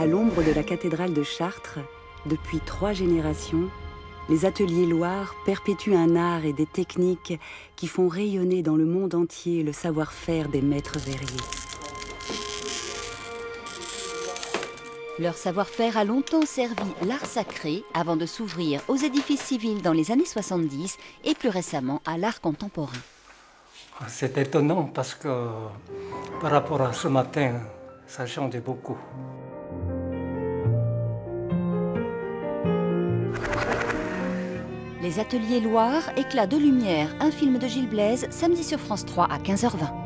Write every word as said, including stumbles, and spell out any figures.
À l'ombre de la cathédrale de Chartres, depuis trois générations, les ateliers Loire perpétuent un art et des techniques qui font rayonner dans le monde entier le savoir-faire des maîtres verriers. Leur savoir-faire a longtemps servi l'art sacré avant de s'ouvrir aux édifices civils dans les années soixante-dix et plus récemment à l'art contemporain. C'est étonnant parce que par rapport à ce matin, ça change beaucoup. Les ateliers Loire, éclat de lumière, un film de Gilles Blaise, samedi sur France trois à quinze heures vingt.